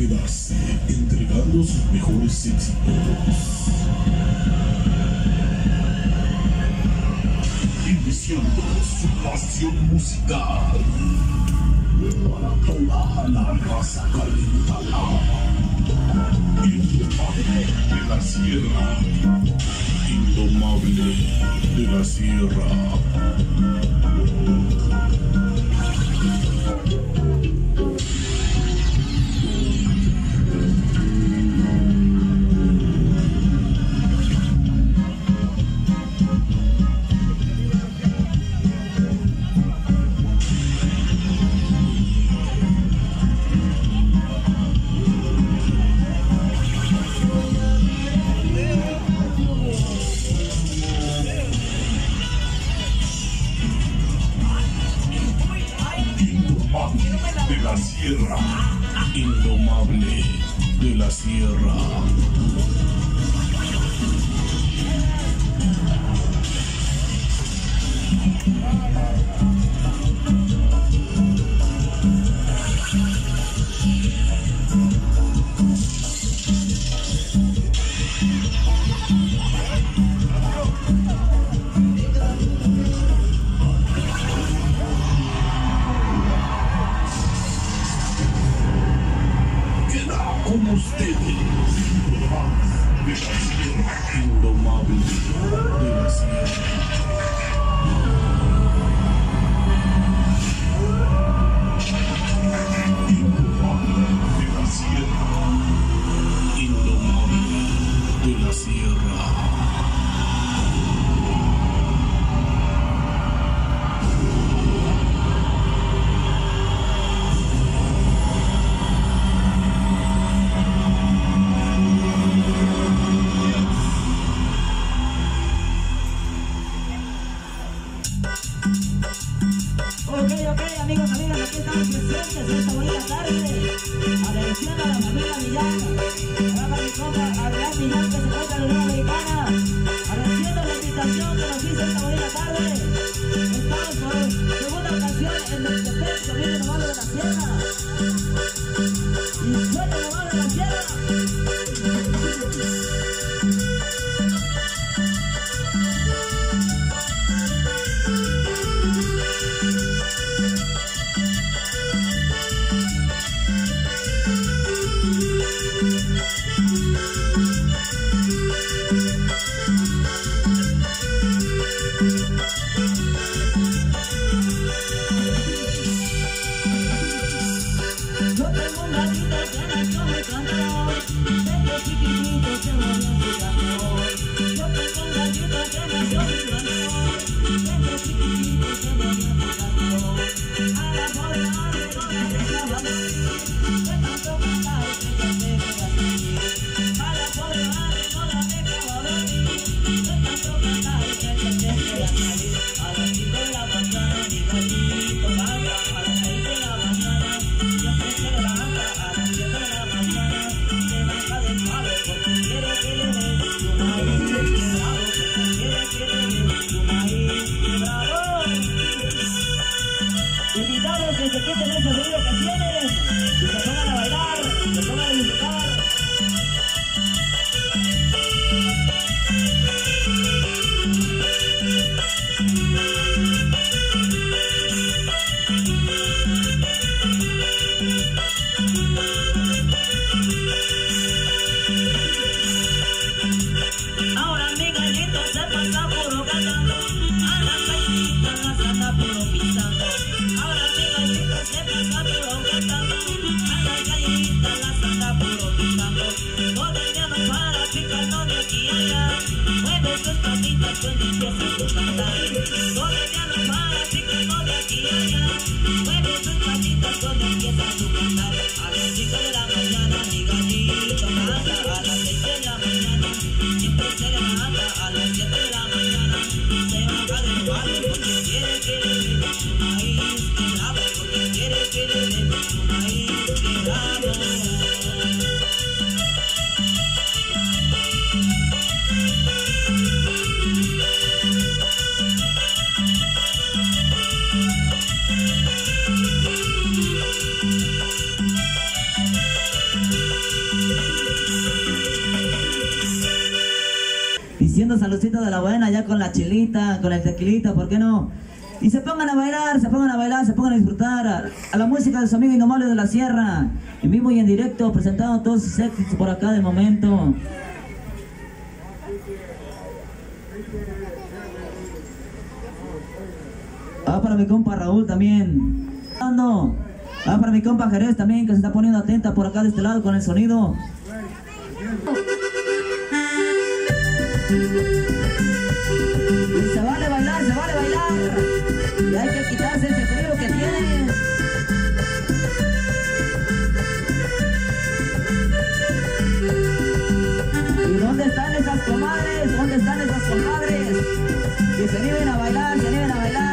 décadas, entregando sus mejores éxitos. Iniciando su pasión musical. Para toda la raza calentana. Indomable de la sierra. Indomable de la sierra. De la sierra, indomable de la sierra. Con ustedes, indomable de la sierra. Indomable de la sierra. Indomable de la sierra. Ok, amigos, amigas, aquí estamos presentes en esta bonita tarde. Agradeciendo a la familia Millán, a la compa Adrián Millán que se encuentra en la Unión Americana. Agradeciendo la invitación que nos hizo esta bonita tarde. Estamos por segunda ocasión en el defecto, viene nomás de la sierra. Y suena nomás de la sierra. Invitados que se quiten ese ruido que tienen y se pongan a bailar, se pongan a disfrutar. Ahora mi gallito se pasa puro cantando, a la cañita las anda puro pisando. Ahora mi gallito se pasa puro cantando, a la cañita las anda puro pisando. Todo el día no para picando de aquí a allá, mueve sus patitas cuando empieza a cantar. Todo el día no para picando de aquí a allá, mueve sus patitas cuando empieza a cantar. A las 5 de la mañana mi gallito canta, a las 6 de la mañana siempre se levanta, a las 7 de la mañana se baja del palo porque quiere que le den su maíz quebrado, porque quiere que le den su maíz quebrado. saludcita de la buena, ya con la chilita, con el tequilita, ¿por qué no? Y se pongan a bailar, se pongan a bailar, se pongan a disfrutar a la música de su amigo Indomable de la Sierra, en vivo y en directo, presentando todos sus éxitos por acá de momento. Para mi compa Raúl también. Para mi compa Jerez también, que se está poniendo atenta por acá de este lado con el sonido. Y se vale bailar, se vale bailar. Y hay que quitarse ese frío que tiene. ¿Y dónde están esas comadres? ¿Dónde están esas compadres? Que se animen a bailar, se animen a bailar.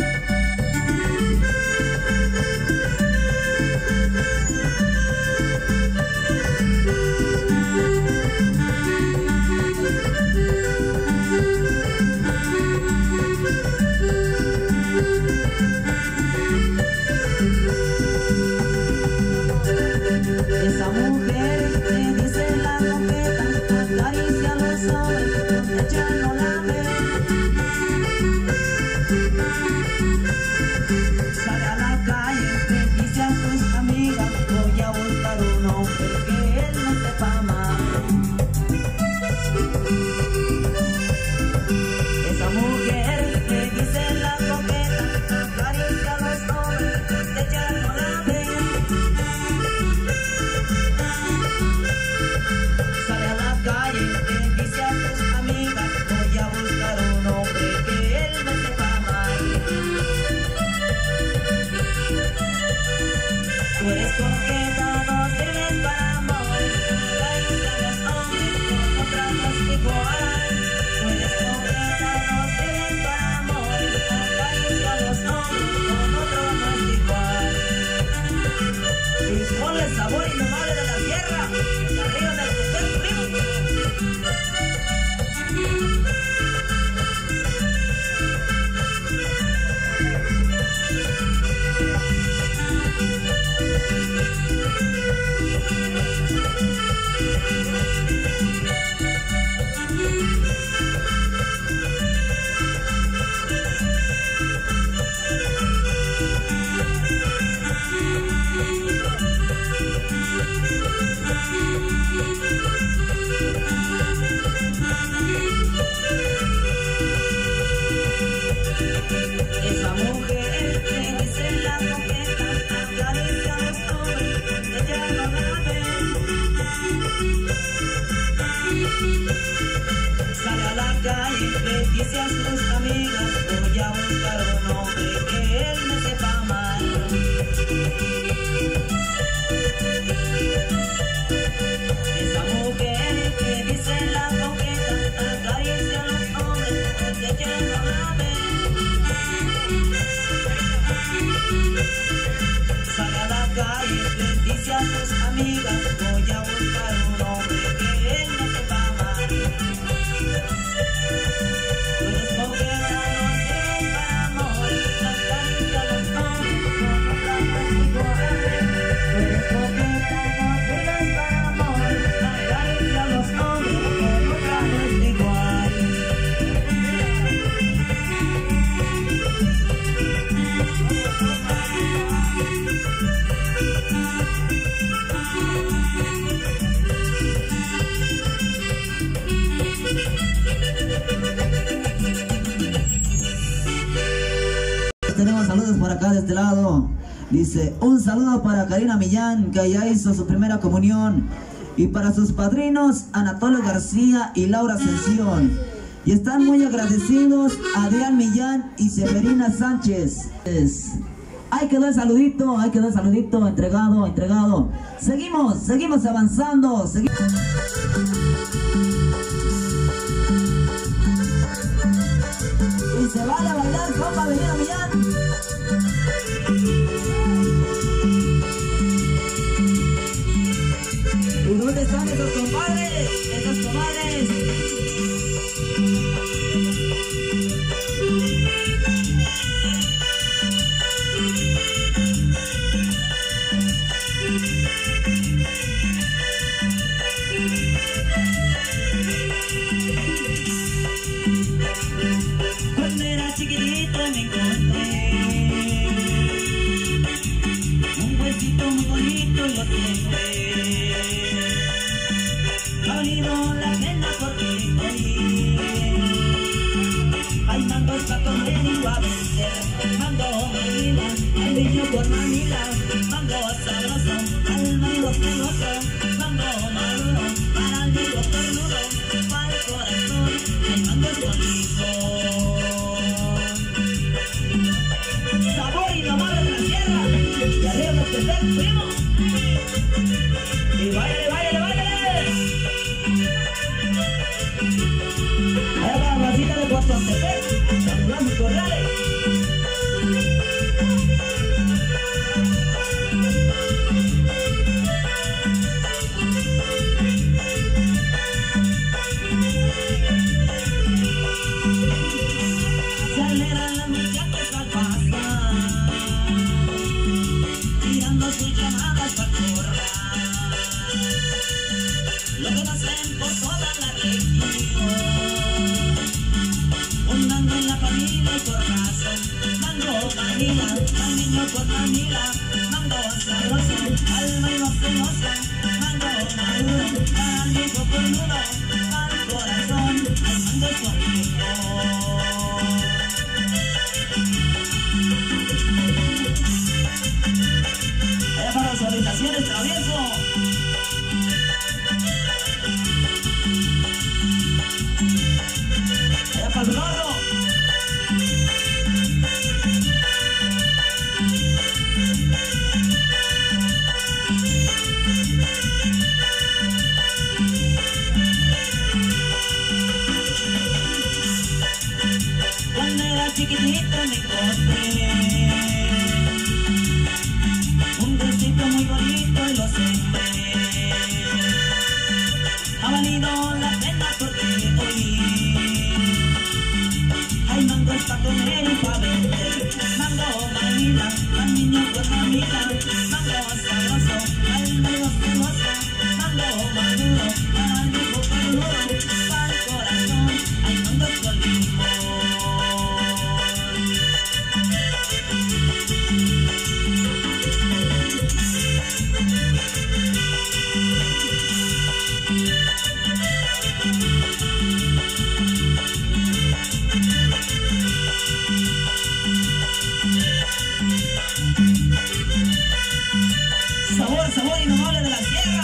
Tenemos saludos por acá de este lado. Dice, un saludo para Karina Millán, que ya hizo su primera comunión. Y para sus padrinos, Anatolio García y Laura Ascensión. Y están muy agradecidos a Adrián Millán y Severina Sánchez. Ahí quedó el saludito, entregado. Seguimos avanzando. Y se vale a bailar, compa, Avenida Millán. ¿Y dónde están esos compadres? Esas comadres. bonito y lo siempre. Ha valido la pena porque hoy hay mangos para comer y va a vender. Mango Manila, el niño por Manila, mango sabroso, al mango celoso, mango maduro, para el niño cornudo, para el corazón, hay mangos conmigo. Sabor indomable de la sierra, y arriba los que estén, primo. Y váyale, váyale, váyale. Ahí va la racita de Guatontepec, saludamos cordiales. Se alegran las muchachas al pasar, tirando sus llamadas para correr. Lo conocen por toda la región. Un mango en la familia y por razón. Mango Manila, al niño por Manila. Mango sabroso, alma y no celosa. Mango maduro, al hijo cornudo. Al corazón, al mango conmigo. Allá para las habitaciones travieso. Allá para el Rorro. Cuando era chiquitito me encontré un dulcito muy bonito y lo sembré. Ha valido la pena porque hoy hay mangos para comer y para vender. Mango Manila, al niño con Manila. Mango sabroso, al mango celoso. Mango maduro, para el hijo cornudo. Para el corazón, hay mangos con limón. Sabor, sabor indomable de la sierra.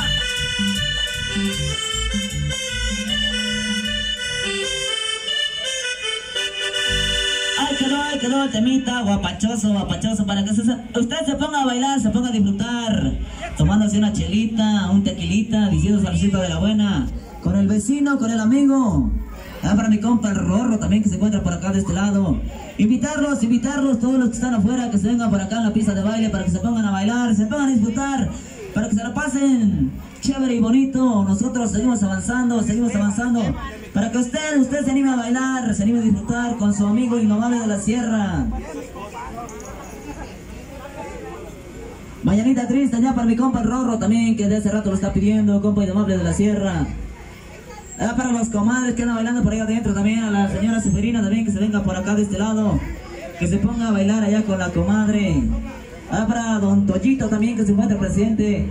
Ahí quedó el temita guapachoso, guapachoso, para que usted se ponga a bailar, se ponga a disfrutar, tomándose una chelita, un tequilita, diciendo saludcita de la buena, con el vecino, con el amigo. Para mi compa el Rorro también, que se encuentra por acá de este lado. Invitarlos, todos los que están afuera, que se vengan por acá en la pista de baile, para que se pongan a bailar, se pongan a disfrutar, para que se la pasen chévere y bonito. Nosotros seguimos avanzando, para que usted se anime a bailar, se anime a disfrutar con su amigo indomable de la sierra. Mañanita triste allá para mi compa el Rorro también, que de hace rato lo está pidiendo, compa indomable de la sierra. Para los comadres que andan bailando por ahí adentro también, a la señora Seferina también, que se venga por acá de este lado, que se ponga a bailar allá con la comadre. Para don Toyito también, que se encuentra presente.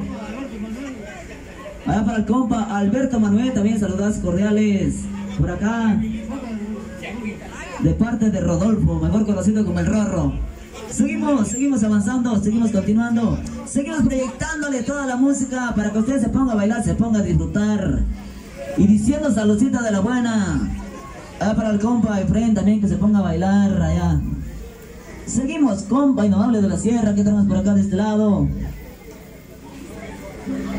Para el compa Alberto Manuel también, saludos cordiales por acá, de parte de Rodolfo, mejor conocido como el Rorro. Seguimos avanzando, seguimos continuando, seguimos proyectándole toda la música para que usted se ponga a bailar, se ponga a disfrutar. Y diciendo saludcita de la buena. Para el compa Efraín también, que se ponga a bailar allá. Seguimos, compa indomable de la sierra, que tenemos por acá de este lado.